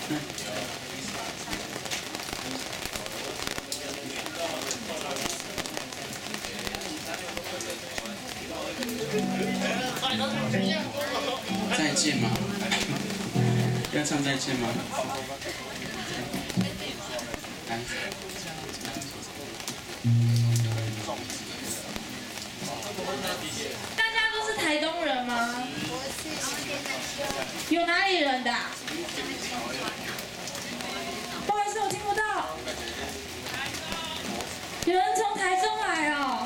再见吗？要唱再见吗？来。 大家都是台东人吗？有哪里人的、啊？不好意思，我听不到。有人从台中来哦。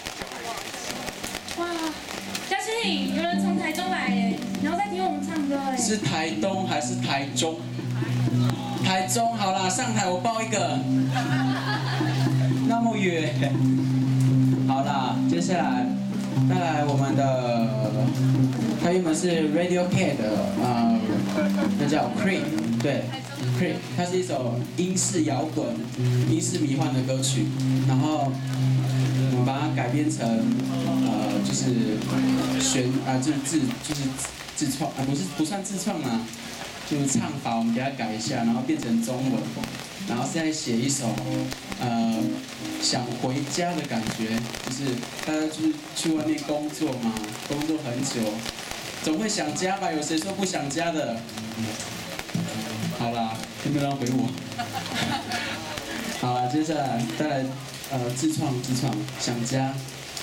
哇，嘉庆，有人从台中来耶，然后在听我们唱歌哎。 是台东还是台中？台中好啦，上台我报一个。那么远。好啦，接下来带来我们的，它原本是 Radiohead 的，那叫 Creep， 对 ，Creep， 它是一首英式摇滚、英式迷幻的歌曲，然后我们把它改编成，就是就是自创，不算自创啦，就是唱法我们给它改一下，然后变成中文，然后现在写一首，想回家的感觉，就是大家就是去外面工作嘛，工作很久，总会想家吧？有谁说不想家的？好啦，有没有人回我？好啦，接下来再来自创想家。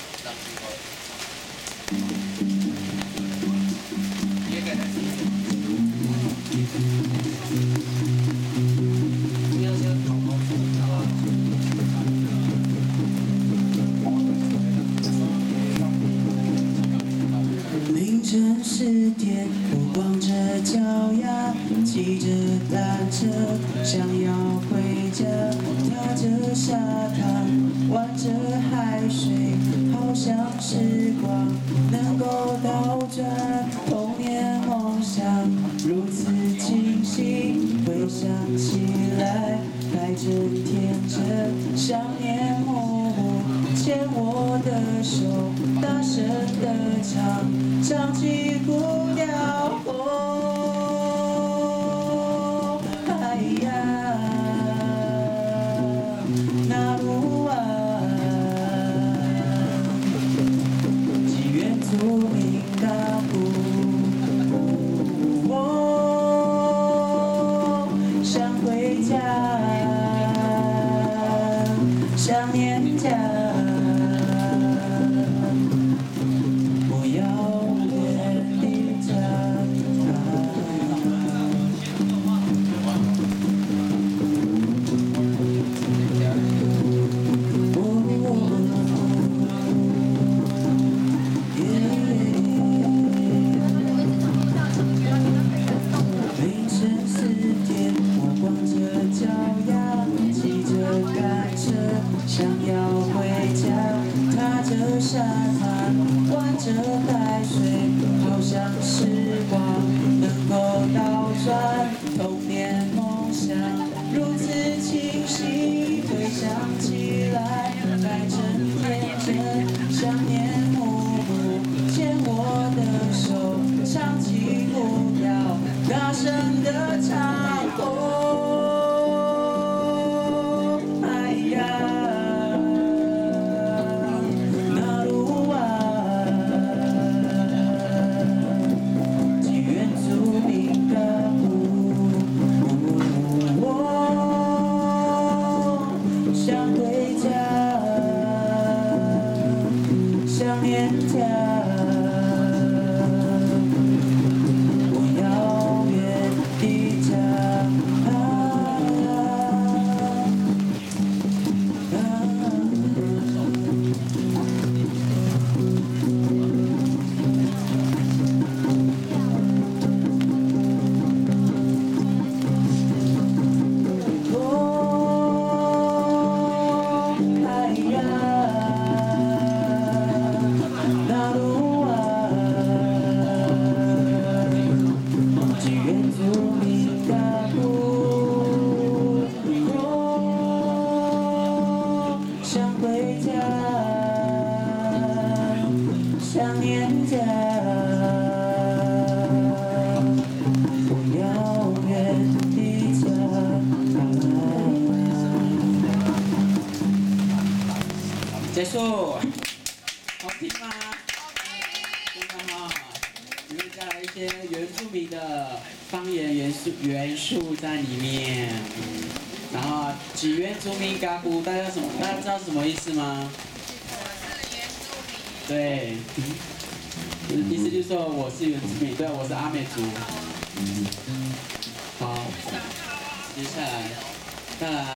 凌晨10点，我光着脚丫，骑着单车，想要回家。踏着沙滩，玩着海水，好像时光能够倒转。童年梦想如此清晰，回想起来还真天真。想念模糊，牵我的手，大声地唱起古调。哦，哎呀，那路啊，吉原住民大埔。哦，想回家，想念家。想要回家，踏着沙滩，玩着海水，好像时光能够倒转。童年梦想如此清晰，回想起来还真天真。想念模糊，牵我的手，唱起古调，大声地唱。想念家，我遥远的家。 结束，好听吗？真的哈，里面加了一些原住民的方言元素在里面。然后几原住民嘎咕，大家知道什么意思吗？对，意思就是说我是原住民，对，我是阿美族。好，接下来再来。